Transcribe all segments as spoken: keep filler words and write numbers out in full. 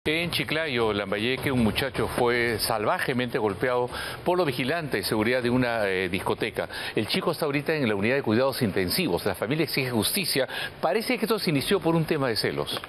En Chiclayo, Lambayeque, un muchacho fue salvajemente golpeado por los vigilantes de seguridad de una eh, discoteca. El chico está ahorita en la unidad de cuidados intensivos. La familia exige justicia. Parece que esto se inició por un tema de celos.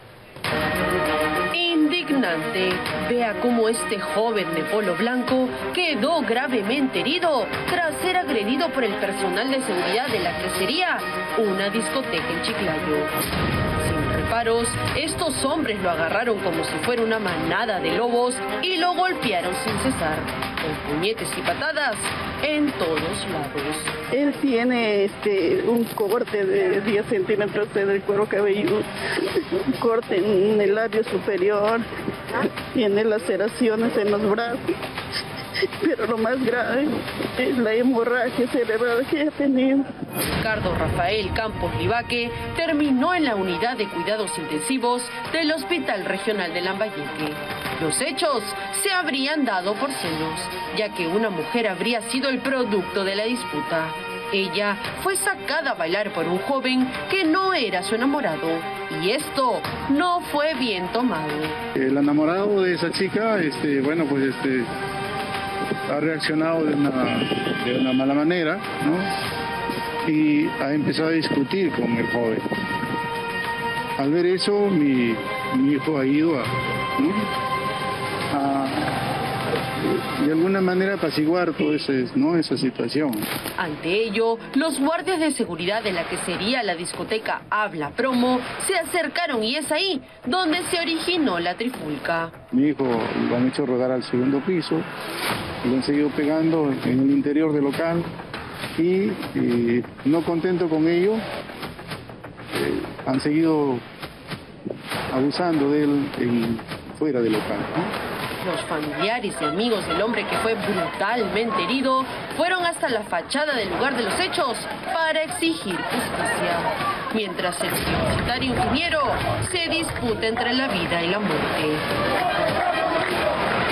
Indignante. Vea cómo este joven de polo blanco quedó gravemente herido tras ser agredido por el personal de seguridad de la Crecería, una discoteca en Chiclayo. Paros, estos hombres lo agarraron como si fuera una manada de lobos y lo golpearon sin cesar, con puñetes y patadas en todos lados. Él tiene este un corte de diez centímetros del cuero cabelludo, un corte en el labio superior, tiene laceraciones en los brazos. Pero lo más grave es la hemorragia cerebral que ha tenido. Ricardo Rafael Campos Libaque terminó en la unidad de cuidados intensivos del Hospital Regional de Lambayeque. Los hechos se habrían dado por celos, ya que una mujer habría sido el producto de la disputa. Ella fue sacada a bailar por un joven que no era su enamorado, y esto no fue bien tomado. El enamorado de esa chica, este, bueno, pues este... ha reaccionado de una, de una mala manera, ¿no? Y ha empezado a discutir con el joven. Al ver eso, mi, mi hijo ha ido a, ¿no? a de alguna manera apaciguar toda esa, ¿no? esa situación. Ante ello, los guardias de seguridad de la que sería la discoteca Habla Promo se acercaron y es ahí donde se originó la trifulca. Mi hijo lo han hecho rodar al segundo piso, lo han seguido pegando en el interior del local y eh, no contento con ello, eh, han seguido abusando de él en, fuera del local, ¿no? Los familiares y amigos del hombre que fue brutalmente herido fueron hasta la fachada del lugar de los hechos para exigir justicia, mientras el universitario ingeniero se disputa entre la vida y la muerte.